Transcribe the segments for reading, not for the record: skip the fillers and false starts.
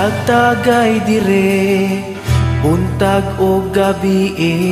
Nagtagay dire buntag o gabi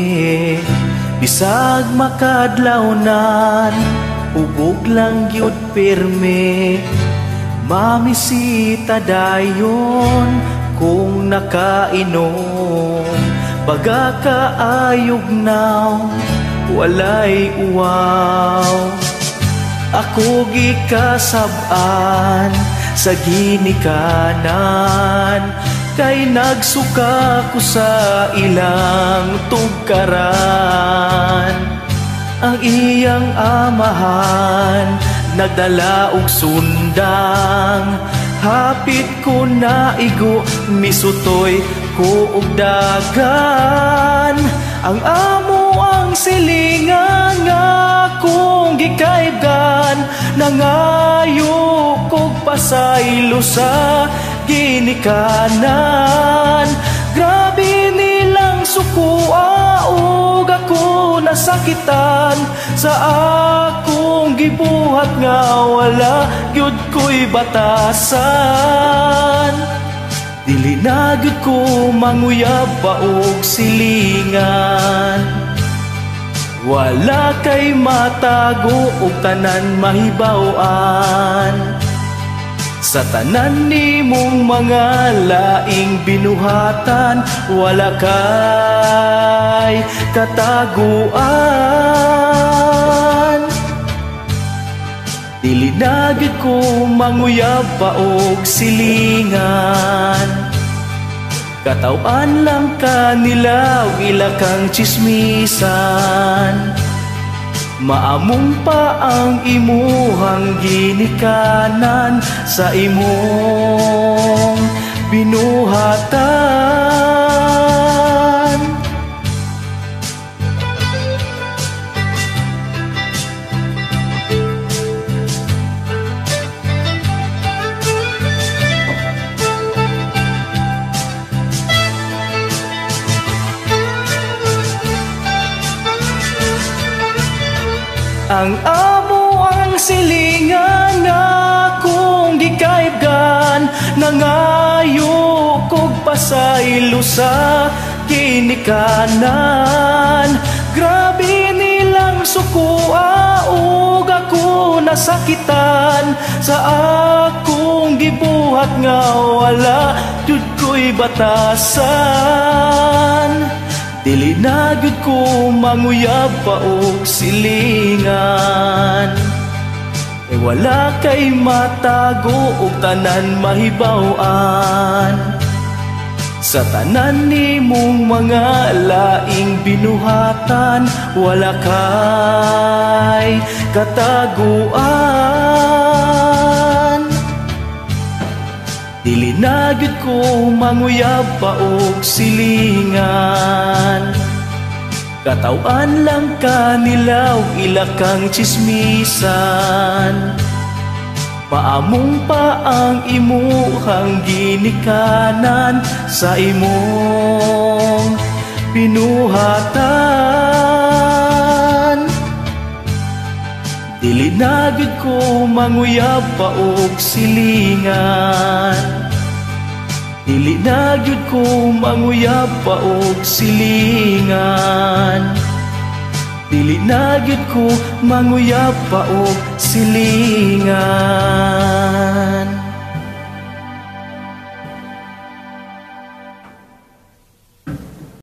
bisag makadlawnan ubog lang gyud pirme mamisita dayon kung nakainom baga kaayog naw walay uwaw ako gikasab-an sa ginikanan kay nagsuka ko sa ilang tugkaran ang iyang amahan nagdala og sundang hapit ko na igo misutoy ko og dagan ang amo ang silingan nga kung gikaybgan nangayo kog pasaylo sa ginikanan grabe nilang sukua ug ako nasakitan sa akong gibuhat nga wala gyud ko'y batasan dili na gyud ko manguyab pa og silingan wala kay matago og tanan mahibaw-an sa tanan nimong mga laing binuhatan wala kay kataguan dili na gyud ko manguyab pa og silingan kataw-an lang kanila ila kang chismisan maamong pa ang imuhang ginikanan sa imong binuhatan ang amo ang silingan nga kung gikaybgan nangayo kog pasaylo sa ginikanan grabe nilang sukua ug ako nasakitan sa akong gibuhat nga wala jud ko'y batasan dili na gyud ko manguyab pa og silingan e wala kay matago og tanan mahibaw-an sa tanan nimong mga laing binuhatan wala kay kataguan dili na gyud ko manguyab pa og silingan kataw-an lang kanila ug ila kang chismisan maamong pa ang imuhang ginikanan sa imong binuhatan dili na gyud ko manguyab pa og silingan dili na gyud ko manguyab pa og silingan dili na gyud ko manguyab pa og silingan